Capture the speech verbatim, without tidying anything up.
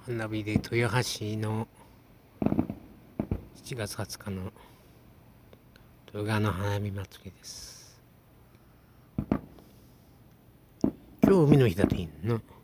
花火で豊橋のしちがつはつかの豊川の花火祭りです。今日海の日だといいの。